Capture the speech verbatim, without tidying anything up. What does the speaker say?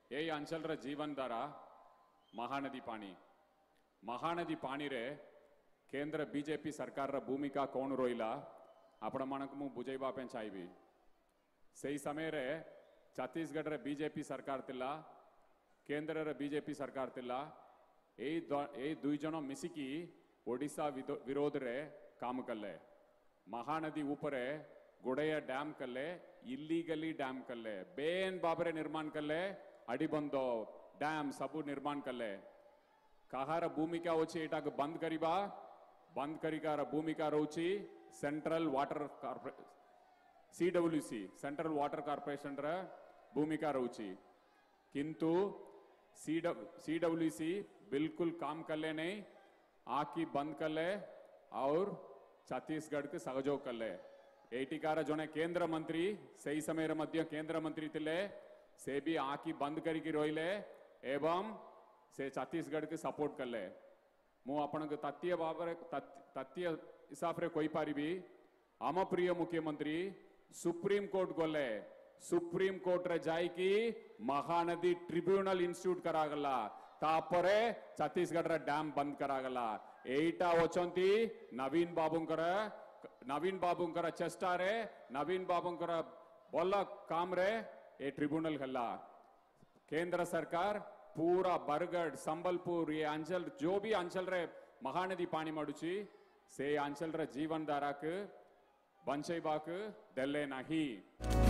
यही अंचल रे जीवन धारा महानदी पानी महानदी पानी रे केंद्र बीजेपी सरकार रा भूमिका कौन रोइला आपण मानक मु बुझेबा पे चाहिबी सही समय रे छत्तीसगढ़ रे बीजेपी सरकार तिला केंद्र रे बीजेपी सरकार तिला ए ए दुई जन मिसिकी ओडिशा विरोध रे काम कले महानदी ऊपर गुड़ैया डैम कले इलीगली डैम कले बेन बाबरे निर्माण कले अडिबंदो डैम सबू निर्माण कले कहार भूमिका होची एटा बंद करिबा बंद करिकार भूमिका रोची central water CWC central water corporation रा भूमिका रोची किंतु सीडब्ल्यूसी बिल्कुल काम करले नहीं आकी बंद करले और छत्तीसगढ़ के सहयोग करले एटिकार जोने केंद्र मंत्री सही समय मध्य केंद्र मंत्री तिले से भी आकी बंद करी रोइले एवं से छत्तीसगढ़ के सपोर्ट करले मु आपण के तथ्य बाबर तथ्य हिसाब रे कोई पारी भी आम प्रिय मुख्यमंत्री सुप्रीम कोर्ट गले सुप्रीम कोर्ट रे जाई की महानदी ट्रिब्यूनल इंस्टीट्यूट करागला तापरे छत्तीसगढ़ रे डैम बंद करागला एटा वचंती नवीन बाबूंकर नवीन बाबूंकर चेष्टा रे नवीन बाबूंकर बोला काम रे ए ट्रिब्यूनल हल्ला केंद्र सरकार पूरा बरगढ़ संबलपुर ये अंचल जो भी अंचल रे महानदी पानी मडुची से अंचल रे जीवन धारा के बंचैबाक देले नहीं।